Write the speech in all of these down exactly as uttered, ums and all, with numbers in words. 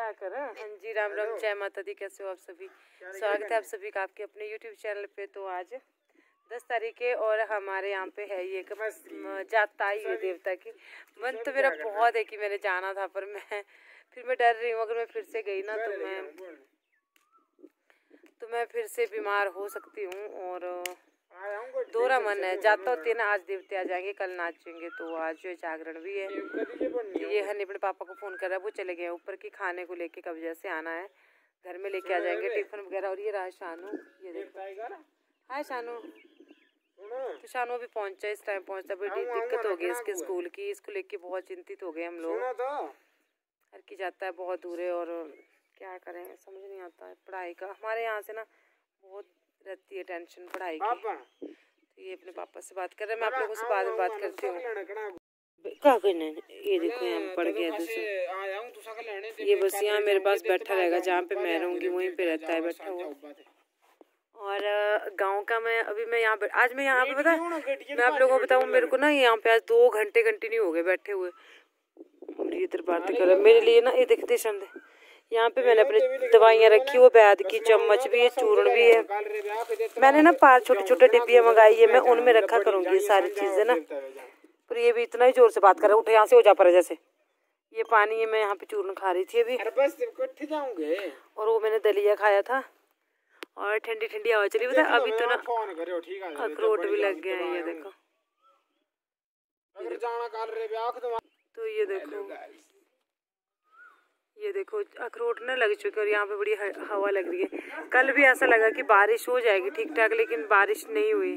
क्या कर रहे हैं? हाँ जी, राम राम, जय माता दी। कैसे हो आप सभी? स्वागत है आप सभी का आपके अपने यूट्यूब चैनल पे। तो आज दस तारीख है और हमारे यहाँ पे है ये जाता ही है देवता की। मन तो मेरा बहुत है कि मैंने जाना था, पर मैं फिर मैं डर रही हूँ अगर मैं फिर से गई ना तो मैं तो मैं फिर से बीमार हो सकती हूँ। और दोहरा मन है, जाता होती है ना, आज देवते आ जाएंगे, कल नाचेंगे। तो आज जो जागरण भी है। ये हनी अपने पापा को फोन कर रहा है, वो चले गए ऊपर की खाने को लेके, कब जैसे आना है घर में लेके आ जाएंगे टिफिन वगैरह। और ये रहा शानू, ये देखो। हाय शानू। तो शानू अभी पहुंचा, इस टाइम पहुंचता। बड़ी दिक्कत हो गई इसके स्कूल की, इसको लेके बहुत चिंतित हो गए हम लोग। हर की जाता है बहुत दूर है और क्या करें समझ नहीं आता है पढ़ाई का। हमारे यहाँ से ना बहुत रहती है टेंशन पढ़ाई की। तो ये अपने पापा से बात कर रहे हैं, मैं आप लोगों से बाद में बात करती हूँ। क्या करना है? ये देखो यहाँ पड़ गया दूसरा। ये बस यहाँ मेरे पास बैठा रहेगा, जहाँ पे मैं रहूँगी वहीं पे रहता है बैठा हुआ। और गांव का मैं अभी मैं यहाँ आज मैं यहाँ पे पता मैं आप लोगों को बताऊँ, मेरे को ना यहाँ पे आज दो घंटे कंटिन्यू हो गए बैठे हुए। ये इधर बात कर मेरे लिए ना, ये देखते समझे यहाँ पे मैंने अपनी दवाइयाँ रखी, वो वैद की चम्मच भी है, चूर्ण भी है। मैंने ना पांच छोटे छोटे डिब्बियाँ मंगाई है, मैं उनमें रखा करूँगी ये सारी चीजें ना। पर ये भी इतना ही जोर से बात कर रहा है, उठे यहाँ से हो जा पर जैसे। ये पानी है, मैं यहाँ पे चूर्ण खा रही थी अभी। और वो मैंने दलिया खाया था और ठंडी ठंडी हवा चली बता। अभी तो ना अखरोट भी लग गया है, ये देखो। तो ये देखो, ये देखो अखरोट ना लग चुके और यहाँ पे बड़ी हवा लग रही है। कल भी ऐसा लगा कि बारिश हो जाएगी ठीक ठाक, लेकिन बारिश नहीं हुई।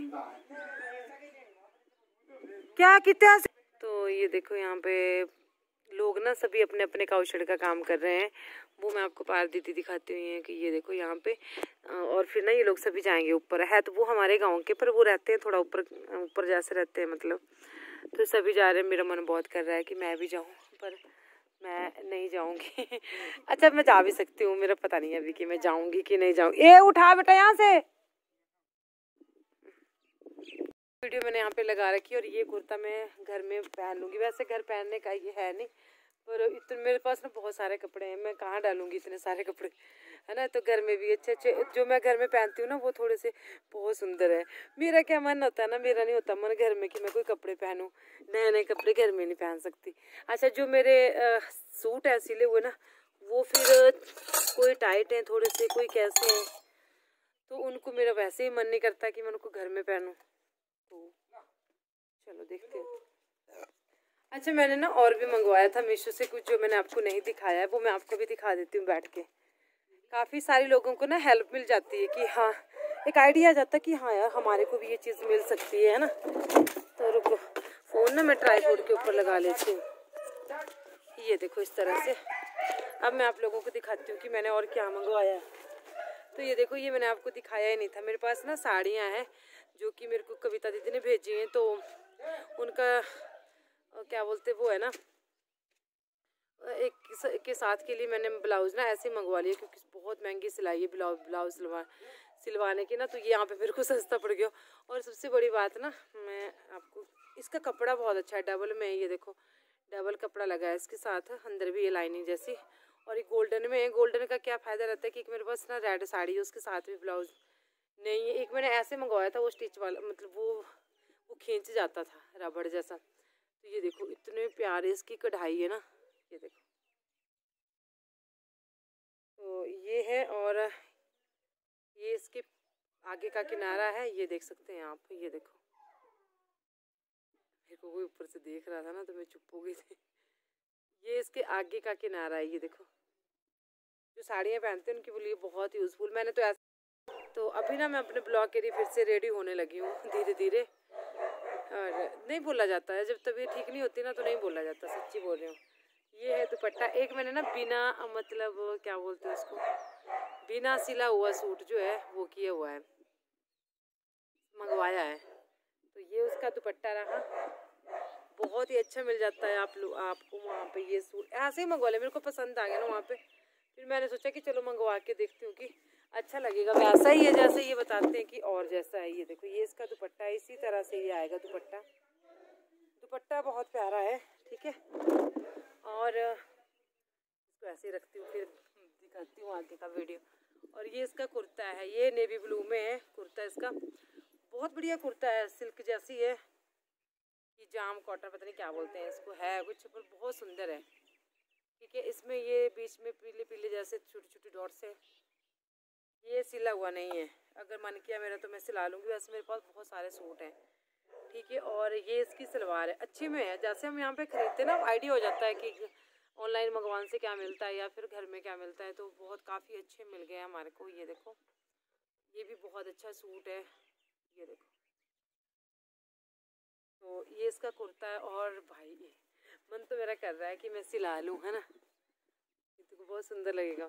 क्या कितना। तो ये देखो यहाँ पे लोग ना सभी अपने अपने कौशल का काम कर रहे हैं। वो मैं आपको पार दीदी दिखाती हुई है कि ये देखो यहाँ पे। और फिर ना ये लोग सभी जाएंगे ऊपर। है तो वो हमारे गांव के, पर वो रहते हैं थोड़ा ऊपर ऊपर जैसे रहते हैं मतलब। तो सभी जा रहे हैं, मेरा मन बहुत कर रहा है कि मैं भी जाऊँ, पर मैं नहीं जाऊंगी। अच्छा मैं जा भी सकती हूँ, मेरा पता नहीं है अभी कि मैं जाऊंगी कि नहीं जाऊंगी। ए उठा बेटा यहाँ से। वीडियो मैंने यहाँ पे लगा रखी और ये कुर्ता मैं घर में पहन लूंगी। वैसे घर पहनने का ये है नहीं, पर इतने मेरे पास ना बहुत सारे कपड़े हैं, मैं कहाँ डालूंगी इतने सारे कपड़े, है ना। तो घर में भी अच्छे अच्छे जो मैं घर में पहनती हूँ ना, वो थोड़े से बहुत सुंदर है। मेरा क्या मन होता है ना, मेरा नहीं होता मन घर में कि मैं कोई कपड़े पहनूं। नए नए कपड़े घर में नहीं पहन सकती। अच्छा जो मेरे आ, सूट है सिले हुए ना, वो फिर कोई टाइट हैं थोड़े से, कोई कैसे हैं, तो उनको मेरा वैसे ही मन नहीं करता कि मैं उनको घर में पहनूं। तो चलो देखते हैं। अच्छा मैंने ना और भी मंगवाया था मीशो से कुछ, जो मैंने आपको नहीं दिखाया है, वो मैं आपको भी दिखा देती हूँ बैठ के। काफ़ी सारे लोगों को ना हेल्प मिल जाती है कि हाँ एक आइडिया आ जाता है कि हाँ यार हमारे को भी ये चीज़ मिल सकती है ना। तो रुको, फ़ोन ना मैं ट्राइपॉड के ऊपर लगा लेती हूँ। ये देखो इस तरह से। अब मैं आप लोगों को दिखाती हूँ कि मैंने और क्या मंगवाया। तो ये देखो, ये मैंने आपको दिखाया ही नहीं था। मेरे पास ना साड़ियाँ हैं जो कि मेरे को कविता दीदी ने भेजी हैं। तो उनका क्या बोलते वो है ना, एक के साथ के लिए मैंने ब्लाउज ना ऐसे मंगवा लिया, क्योंकि बहुत महंगी सिलाई है ब्लाउज ब्लाउज सिलवा सिलवाने की ना। तो ये यहाँ पे मेरे को सस्ता पड़ गया। और सबसे बड़ी बात ना, मैं आपको इसका कपड़ा बहुत अच्छा है, डबल में। ये देखो डबल कपड़ा लगा है इसके साथ, अंदर भी ये लाइनिंग जैसी। और ये गोल्डन में है। गोल्डन का क्या फ़ायदा रहता है कि एक मेरे पास ना रेड साड़ी है, उसके साथ भी ब्लाउज नहीं है। एक मैंने ऐसे मंगवाया था, वो स्टिच वाला, मतलब वो वो खींच जाता था रबड़ जैसा। तो ये देखो इतने प्यारे इसकी कढ़ाई है ना, ये देखो। तो ये है, और ये इसके आगे का किनारा है, ये देख सकते हैं आप। ये देखो, मेरे को कोई ऊपर से देख रहा था ना तो मैं चुप हो गई थी। ये इसके आगे का किनारा है, ये देखो। जो साड़ियाँ पहनते हैं उनके लिए बहुत यूज़फुल। मैंने तो ऐसा तो अभी ना मैं अपने ब्लॉग के लिए फिर से रेडी होने लगी हूँ धीरे धीरे। और नहीं बोला जाता है, जब तबीयत ठीक नहीं होती ना तो नहीं बोला जाता, सच्ची बोल रही हूँ। ये है दुपट्टा। एक मैंने ना बिना मतलब क्या बोलते हैं उसको, बिना सिला हुआ सूट जो है वो किया हुआ है, मंगवाया है। तो ये उसका दुपट्टा रहा, बहुत ही अच्छा मिल जाता है आप लोग आपको वहाँ पे। ये सूट ऐसे ही मंगवा ले, मेरे को पसंद आ गया ना वहाँ पे। फिर मैंने सोचा कि चलो मंगवा के देखती हूँ कि अच्छा लगेगा। वैसा ही है जैसे ये बताते हैं कि और जैसा है। ये देखो, ये इसका दुपट्टा है, इसी तरह से ये आएगा दुपट्टा। दुपट्टा बहुत प्यारा है, ठीक है। और इसको ऐसे ही रखती हूँ, फिर दिखाती हूँ आगे का वीडियो। और ये इसका कुर्ता है, ये नेवी ब्लू में है कुर्ता इसका, बहुत बढ़िया कुर्ता है, सिल्क जैसी है, ये जाम कॉटन पता नहीं क्या बोलते हैं इसको, है कुछ पर बहुत सुंदर है। ठीक है, इसमें ये बीच में पीले पीले जैसे छोटी छोटी डॉट्स है, ये सिला हुआ नहीं है, अगर मन किया मेरा तो मैं सिला लूँगी, वैसे मेरे पास बहुत सारे सूट हैं। ठीक है, और ये इसकी सलवार है, अच्छी में है, जैसे हम यहाँ पे खरीदते ना आइडिया हो जाता है कि ऑनलाइन मंगवाने से क्या मिलता है या फिर घर में क्या मिलता है, तो बहुत काफ़ी अच्छे मिल गए हमारे को। ये देखो, ये भी बहुत अच्छा सूट है, ये देखो, तो ये इसका कुर्ता है। और भाई ये मन तो मेरा कर रहा है कि मैं सिला लूँ, है ना, ये तो बहुत सुंदर लगेगा।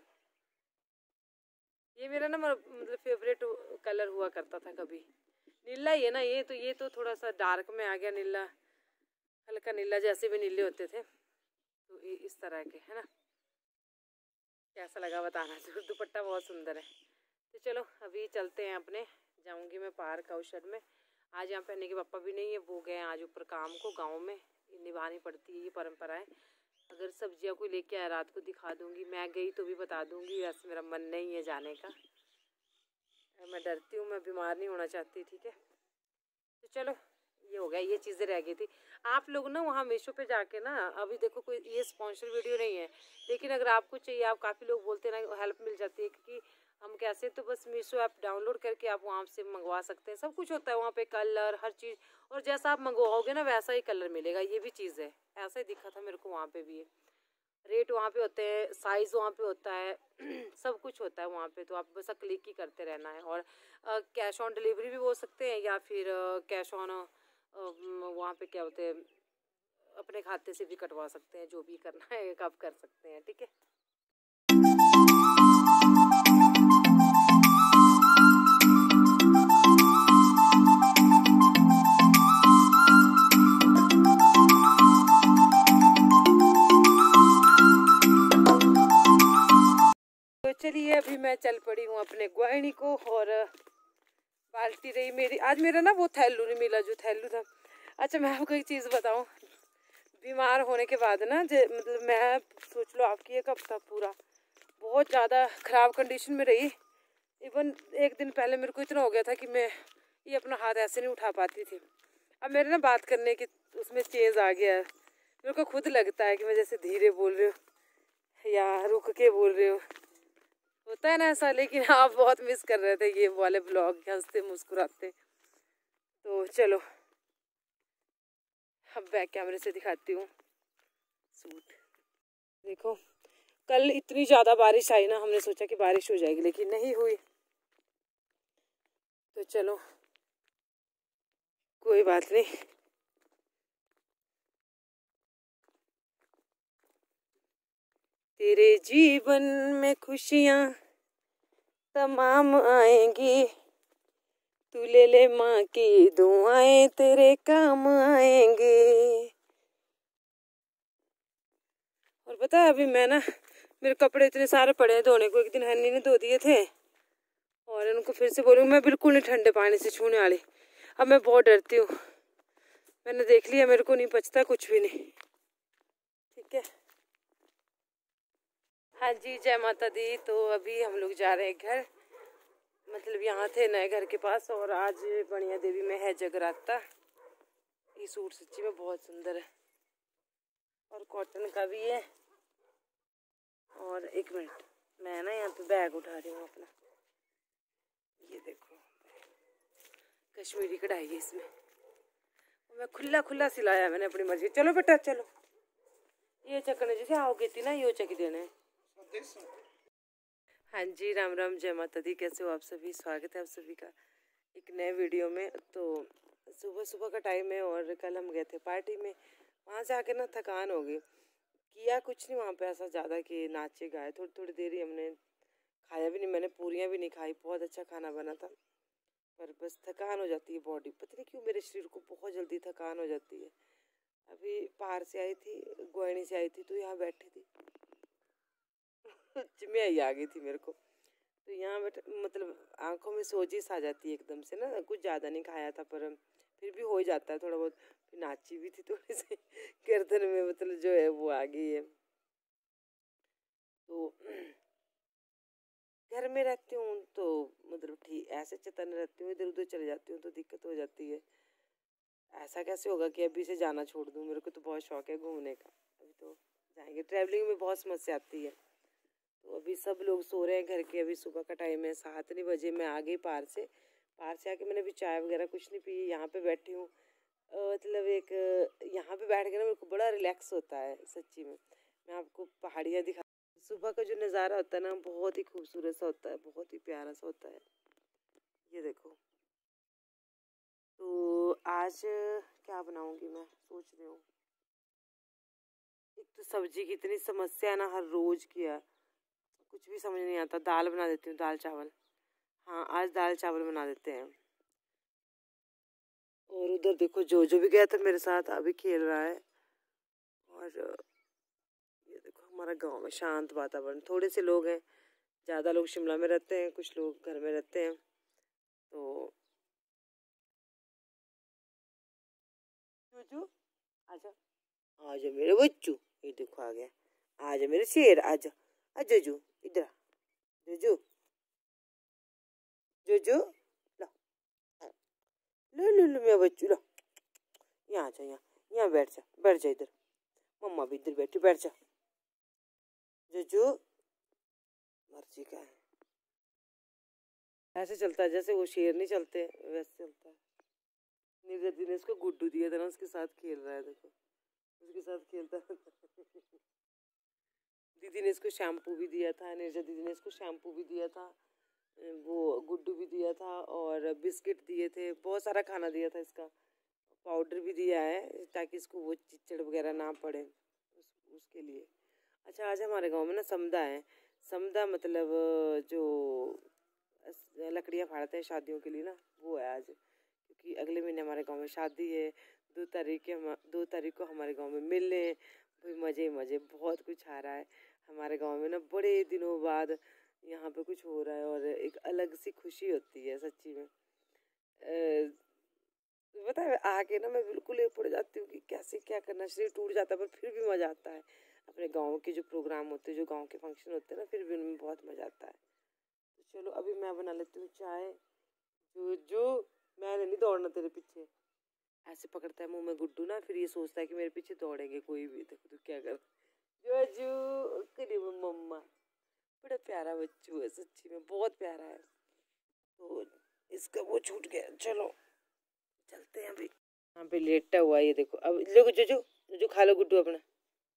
ये मेरा ना मतलब फेवरेट कलर हुआ करता था कभी, नीला ही है ना ये, तो ये तो थोड़ा सा डार्क में आ गया नीला, हल्का नीला, जैसे भी नीले होते थे, तो ये इस तरह के, है ना। कैसा लगा बताना जरूर, दुपट्टा बहुत सुंदर है। तो चलो अभी चलते हैं अपने, जाऊंगी मैं पार्क आउटशेड में। आज यहाँ पे अन्नी के पापा भी नहीं है, वो गए आज ऊपर काम को, गांव में निभानी पड़ती है ये परंपराएं। अगर सब्जियाँ कोई लेके आए रात को दिखा दूंगी, मैं गई तो भी बता दूंगी, वैसे मेरा मन नहीं है जाने का, मैं डरती हूँ, मैं बीमार नहीं होना चाहती। ठीक है, तो चलो ये हो गया, ये चीज़ें रह गई थी। आप लोग ना वहाँ मीशो पे जाके ना, अभी देखो कोई ये स्पॉन्सर वीडियो नहीं है, लेकिन अगर आपको चाहिए, आप काफ़ी लोग बोलते हैं ना हेल्प मिल जाती है, क्योंकि हम कैसे, तो बस मीशो ऐप डाउनलोड करके आप वहाँ से मंगवा सकते हैं, सब कुछ होता है वहाँ पे, कलर हर चीज़, और जैसा आप मंगवाओगे ना वैसा ही कलर मिलेगा, ये भी चीज़ है, ऐसा ही दिखा था मेरे को वहाँ पे भी। रेट वहाँ पे होते हैं, साइज़ वहाँ पे होता है सब कुछ होता है वहाँ पे, तो आप बस क्लिक ही करते रहना है। और कैश ऑन डिलीवरी भी बोल सकते हैं, या फिर कैश ऑन वहाँ पे क्या होते हैं, अपने खाते से भी कटवा सकते हैं, जो भी करना है आप कर सकते हैं। ठीक है, तो चलिए अभी मैं चल पड़ी हूँ अपने ग्वाहिनी को, और बाल्टी रही मेरी, आज मेरा ना वो थैलू नहीं मिला जो थैलू था। अच्छा मैं आपको एक चीज़ बताऊँ, बीमार होने के बाद ना, मतलब मैं सोच लो आपकी एक हफ्ता पूरा बहुत ज़्यादा ख़राब कंडीशन में रही। इवन एक दिन पहले मेरे को इतना हो गया था कि मैं ये अपना हाथ ऐसे नहीं उठा पाती थी। अब मेरे ना बात करने की उसमें चेंज आ गया है, मेरे को खुद लगता है कि मैं जैसे धीरे बोल रही हूँ या रुक के बोल रही हूँ, होता है ना ऐसा। लेकिन आप बहुत मिस कर रहे थे ये वाले ब्लॉग, हंसते मुस्कुराते। तो चलो अब बैक कैमरे से दिखाती हूँ सूट। देखो कल इतनी ज़्यादा बारिश आई ना, हमने सोचा कि बारिश हो जाएगी, लेकिन नहीं हुई। तो चलो कोई बात नहीं, तेरे जीवन में खुशियाँ तमाम आएंगी, तू ले ले माँ की दुआएं, तेरे काम आएंगे। और पता है अभी मैं ना, मेरे कपड़े इतने सारे पड़े हैं धोने को, एक दिन हन्नी ने धो दिए थे, और उनको फिर से बोलूँगी, मैं बिल्कुल नहीं ठंडे पानी से छूने वाली, अब मैं बहुत डरती हूँ। मैंने देख लिया, मेरे को नहीं पचता कुछ भी नहीं। ठीक है, हाँ जी, जय माता दी। तो अभी हम लोग जा रहे हैं घर, मतलब यहाँ थे नए घर के पास, और आज बनिया देवी में है जगराता। ये सूट सच्ची में बहुत सुंदर है, और कॉटन का भी है। और एक मिनट, मैं ना यहाँ पे बैग उठा रही हूँ अपना, ये देखो कश्मीरी कढ़ाई है इसमें, मैं खुला खुला सिलाया मैंने अपनी मर्जी। चलो बेटा चलो, ये चकने जैसे आओगे थी ना, ये चक देने। हाँ जी, राम राम, जय माता दी। कैसे हो आप सभी? स्वागत है आप सभी का एक नए वीडियो में। तो सुबह सुबह का टाइम है, और कल हम गए थे पार्टी में, वहाँ से आके ना थकान हो गई, किया कुछ नहीं वहाँ पे ऐसा ज़्यादा कि नाचे गाए, थोड़ी थोड़ी देर ही हमने खाया भी नहीं, मैंने पूरियाँ भी नहीं खाई, बहुत अच्छा खाना बना था, पर बस थकान हो जाती है बॉडी, पता नहीं क्यों मेरे शरीर को बहुत जल्दी थकान हो जाती है। अभी बाहर से आई थी, ग्वाहिनी से आई थी, तो यहाँ बैठी थी चिमियाई आ गई थी मेरे को, तो यहाँ बैठ मतलब आंखों में सोजिश आ जाती है एकदम से ना। कुछ ज़्यादा नहीं खाया था, पर फिर भी हो जाता है थोड़ा बहुत। फिर नाची भी थी थोड़ी सी, गर्दन में मतलब जो है वो आ गई है। घर में रहती हूँ तो मतलब ठीक ऐसे चेतन रहती हूँ, इधर उधर चले जाती हूँ तो दिक्कत हो जाती है। ऐसा कैसे होगा कि अभी से जाना छोड़ दूँ? मेरे को तो बहुत शौक है घूमने का। अभी तो जाएंगे, ट्रैवलिंग में बहुत समस्या आती है। तो अभी सब लोग सो रहे हैं घर के, अभी सुबह का टाइम है, सात नहीं बजे मैं आ गई पार से। पार से आके मैंने अभी चाय वगैरह कुछ नहीं पी, यहाँ पे बैठी हूँ। मतलब एक यहाँ पे बैठ के ना मेरे को बड़ा रिलैक्स होता है सच्ची में। मैं आपको पहाड़ियाँ दिखा, सुबह का जो नज़ारा होता है ना बहुत ही खूबसूरत सा होता है, बहुत ही प्यारा सा होता है। ये देखो, तो आज क्या बनाऊंगी मैं सोच रही हूँ। एक तो सब्जी की इतनी समस्या है ना हर रोज की है, कुछ भी समझ नहीं आता। दाल बना देती हूँ, दाल चावल। हाँ आज दाल चावल बना देते हैं। और उधर देखो जो जो भी गया था मेरे साथ अभी खेल रहा है। और ये देखो हमारा गांव में शांत वातावरण, थोड़े से लोग हैं, ज़्यादा लोग शिमला में रहते हैं, कुछ लोग घर में रहते हैं। तो जो आजा, आजा मेरे बच्चू, ये देखो आ गया, आजा मेरे शेर, आजा आजा जो इधर, जो जो जो लो लो लो लो मेरा बच्चू, लो यहाँ आजा, यहाँ यहाँ बैठ जा, बैठ जा इधर, मम्मा भी इधर बैठी, बैठ जा जो जो मर्जी का है। ऐसे चलता है जैसे वो शेर नहीं चलते वैसे चलता है। नीरज दी ने इसको गुड्डू दिया था ना, उसके साथ खेल रहा है, देखो उसके साथ खेलता है। दीदी ने इसको शैम्पू भी दिया था, नीरजा दीदी ने इसको शैम्पू भी दिया था, वो गुड्डू भी दिया था और बिस्किट दिए थे, बहुत सारा खाना दिया था, इसका पाउडर भी दिया है ताकि इसको वो चिचड़ वगैरह ना पड़े उस, उसके लिए। अच्छा आज हमारे गांव में ना समदा है, समदा मतलब जो लकड़ियाँ फाड़ते हैं शादियों के लिए ना, वो है आज। क्योंकि अगले महीने हमारे गांव में शादी है, दो तारीख के हम दो तारीख को हमारे गांव में मिलने भाई मज़े मज़े, बहुत कुछ आ रहा है हमारे गांव में ना, बड़े दिनों बाद यहाँ पे कुछ हो रहा है और एक अलग सी खुशी होती है सच्ची में। पता है आके ना मैं बिल्कुल ये पड़ जाती हूँ कि कैसे क्या करना, शरीर टूट जाता है पर फिर भी मज़ा आता है। अपने गाँव के जो प्रोग्राम होते हैं, जो गाँव के फंक्शन होते हैं ना, फिर भी उनमें बहुत मज़ा आता है। तो चलो अभी मैं बना लेती हूँ चाय। जो जो मैंने नहीं दौड़ना तेरे पीछे, ऐसे पकड़ता है मुंह में गुड्डू ना, फिर ये सोचता है कि मेरे पीछे दौड़ेंगे कोई भी, देखो तो क्या कर जो जो करी मम्मा, बड़ा प्यारा बच्चू है सच्ची में, बहुत प्यारा है। तो इसका वो छूट गया, चलो चलते हैं अभी। यहाँ पे लेटा हुआ है ये देखो, अब देखो जो जो जो खा लो गुड्डू अपना।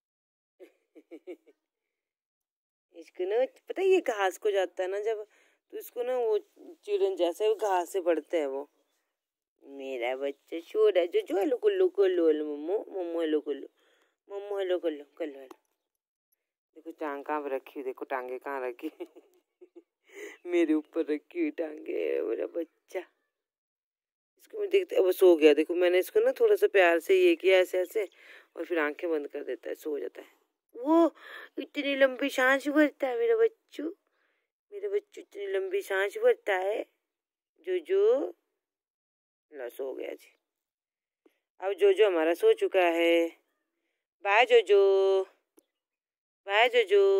इसको ना पता है ये घास को जाता है ना जब, तो इसको ना वो चिड़न जैसे वो घास से पड़ते हैं वो। मेरा बच्चा शोर है जो जो hello Kullu Kullu hello Mammo Mammo hello Kullu Mammo hello Kullu Kallu hello. देखो टांग कहाँ पर रखी, देखो टांगे कहाँ रखी। मेरे ऊपर रखी हुई टांगे, मेरा बच्चा। इसको मैं देखते, अब सो गया, देखो मैंने इसको ना थोड़ा सा प्यार से ये किया ऐसे ऐसे, और फिर आंखें बंद कर देता है, सो जाता है। वो इतनी लंबी सांस भरता है मेरा बच्चू, मेरा बच्चू इतनी लंबी सांस भरता है। जो जो ला सो गया जी। अब जो जो हमारा सो चुका है, बाय जो जो, बाय जो जो।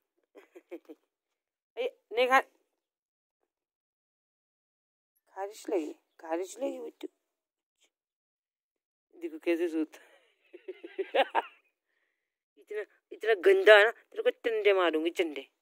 नहीं खा, खारिश लगी, खारिश लगी बच्चू, देखो कैसे सोता। इतना इतना गंदा है ना, तेरे को टंडे मारूंगी, चंडे।